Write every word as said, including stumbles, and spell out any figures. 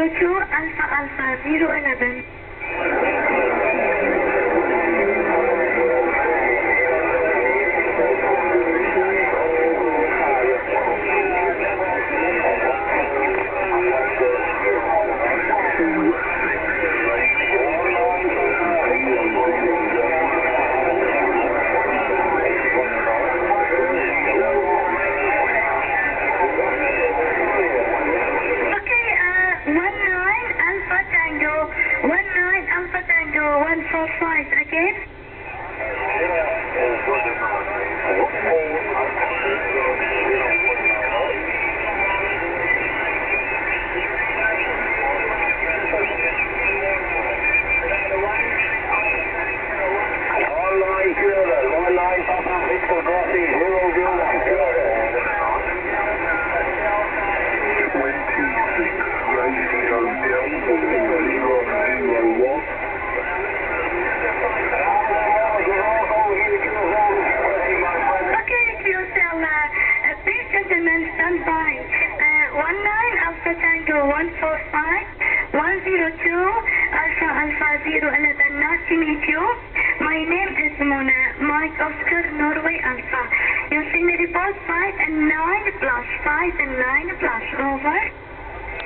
zero two Alpha Alpha zero eleven. one four five again. Online children, online Papa Victor Brossi, zero zero one. twenty-six Radio Delta zero zero one. Okay, Q cell, uh, uh, please gentlemen stand by. Uh, one nine Alpha Tango one four five one zero two Alpha Alpha zero eleven. Nice to meet you. My name is Mona, Mike Oscar Norway Alpha. You see me report five and nine plus five and nine plus over.